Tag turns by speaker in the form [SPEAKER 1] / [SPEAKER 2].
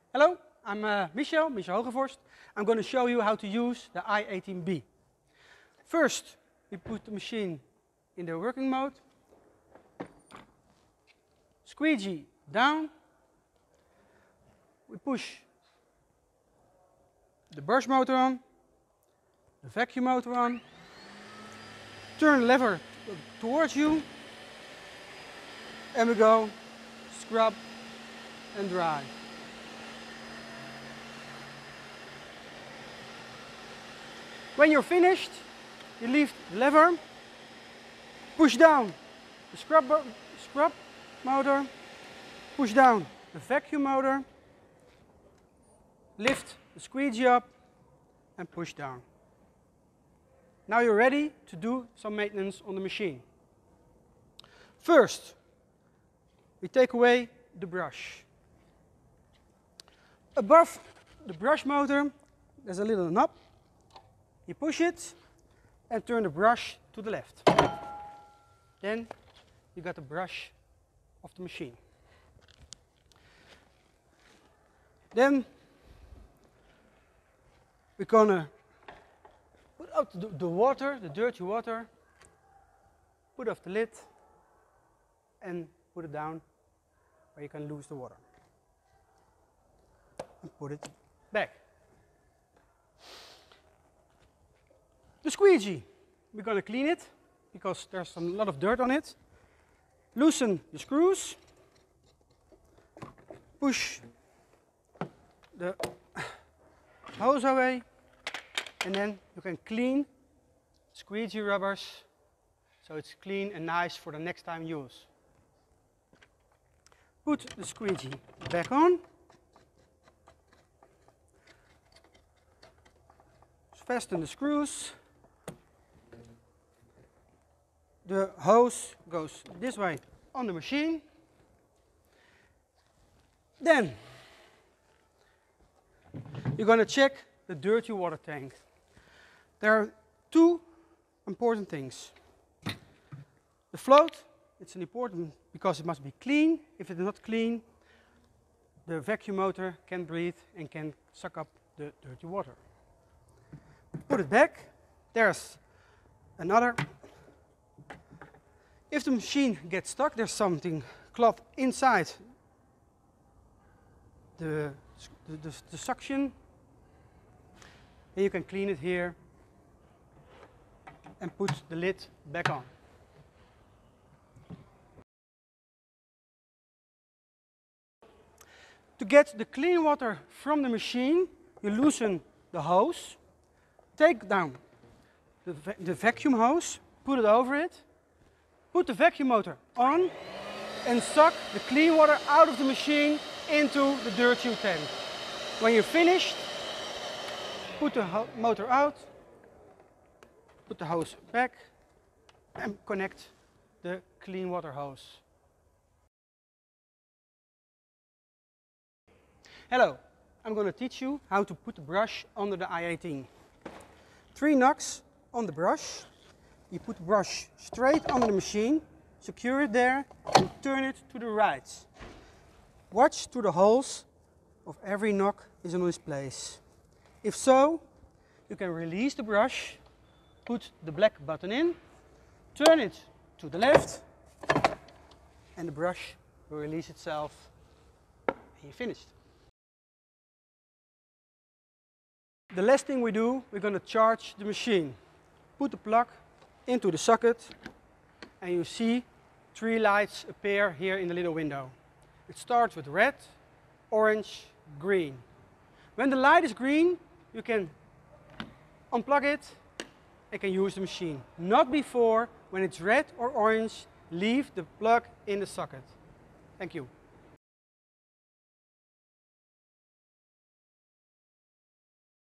[SPEAKER 1] Hello, I'm Michel Hogevorst. I'm going to show you how to use the i18B. First, we put the machine in the working mode. Squeegee down. We push the brush motor on, the vacuum motor on. Turn the lever towards you. And we go scrub and dry. When you're finished, you leave the lever, push down the scrub motor, push down the vacuum motor, lift the squeegee up and push down. Now you're ready to do some maintenance on the machine. First, we take away the brush. Above the brush motor, there's a little knob. You push it and turn the brush to the left. Then you got the brush of the machine. Then we're gonna put out the water, the dirty water, put off the lid and put it down where you can lose the water. And put it back. The squeegee, we're going to clean it because there's a lot of dirt on it. Loosen the screws, push the hose away, and then you can clean squeegee rubbers so it's clean and nice for the next time use. Put the squeegee back on. Fasten the screws. The hose goes this way on the machine. Then you're going to check the dirty water tank. There are two important things. The float, it's important because it must be clean. If it's not clean, the vacuum motor can breathe and can suck up the dirty water. Put it back. There's another. If the machine gets stuck, there's something cloth inside the suction. And you can clean it here and put the lid back on. To get the clean water from the machine, you loosen the hose, take down the vacuum hose, put it over it, put the vacuum motor on and suck the clean water out of the machine into the dirty tank. When you're finished, put the motor out, put the hose back and connect the clean water hose. Hello, I'm going to teach you how to put the brush under the i18. 3 knocks on the brush. You put the brush straight under the machine, secure it there and turn it to the right. Watch to the holes of every knock is in its place. If so, you can release the brush, put the black button in, turn it to the left and the brush will release itself and you're finished. The last thing we do, we're going to charge the machine. Put the plug into the socket and you see 3 lights appear here in the little window. It starts with red, orange, green. When the light is green, you can unplug it and can use the machine. Not before, when it's red or orange, leave the plug in the socket. Thank you.